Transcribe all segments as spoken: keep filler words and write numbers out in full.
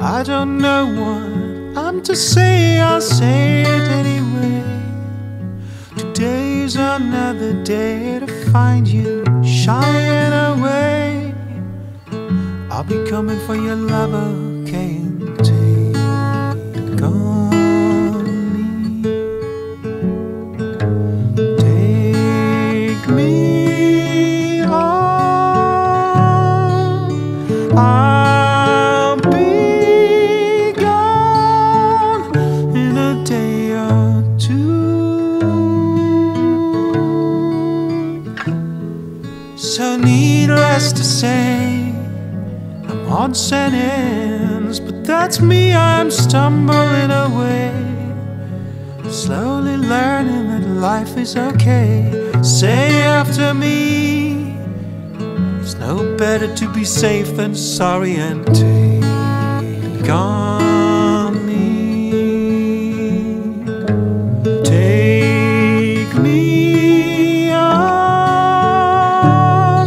I don't know what I'm to say, I'll say it anyway. Today's another day to find you shying away. I'll be coming for your love, okay, and take on me. Take me on. I'll be gone in a day or two. So needless to say, I'm odds and ends, but that's me, I'm stumbling away, slowly learning that life is okay. Say after me, it's no better to be safe than sorry, and take on me. Take me on.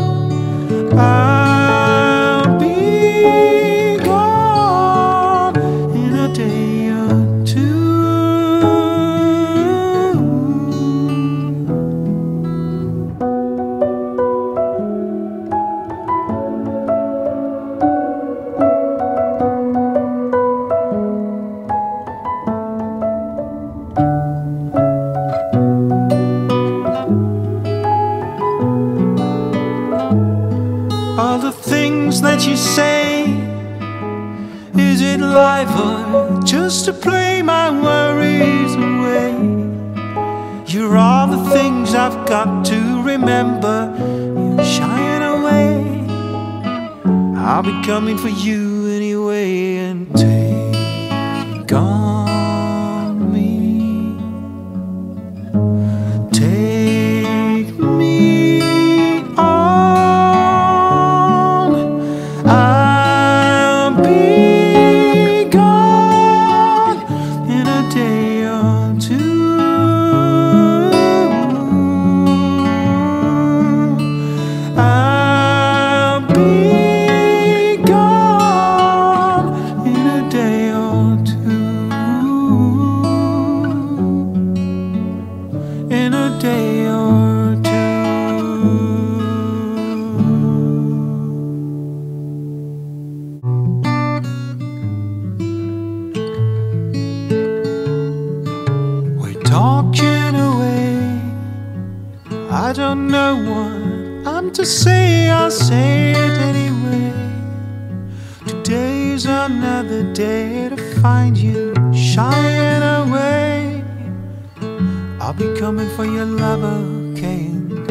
I'll be gone in a day or two. All the things that you say, is it life or just to play my worries away? You're all the things I've got to remember. You're shying away. I'll be coming for you anyway, and take on me. Take me on. I'll be gone in a day or two. I'll be gone in a day or two. In a day or two. We're talking away. I don't know what I'm to say, I'll say it anyway. Today's another day to find you shying away. I'll be coming for your love, okay, and